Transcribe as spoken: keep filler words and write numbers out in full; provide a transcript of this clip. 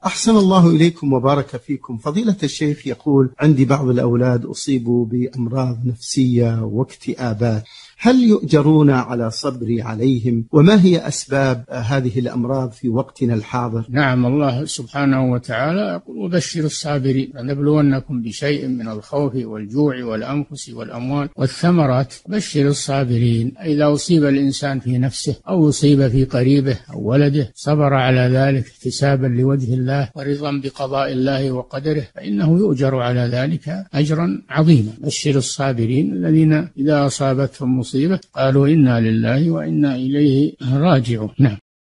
أحسن الله إليكم وبارك فيكم. فضيلة الشيخ يقول: عندي بعض الأولاد أصيبوا بأمراض نفسية واكتئابات، هل يؤجرون على صبري عليهم؟ وما هي أسباب هذه الأمراض في وقتنا الحاضر؟ نعم، الله سبحانه وتعالى يقول: وبشر الصابرين لنبلونكم بشيء من الخوف والجوع والأنفس والأموال والثمرات. بشر الصابرين. إذا أصيب الإنسان في نفسه أو يصيب في قريبه أو ولده صبر على ذلك احتسابا لوجه الله ورضا بقضاء الله وقدره فإنه يؤجر على ذلك أجرا عظيما. بشر الصابرين الذين إذا أصابتهم مصيبة قالوا إنا لله وإنا إليه راجعون. نعم.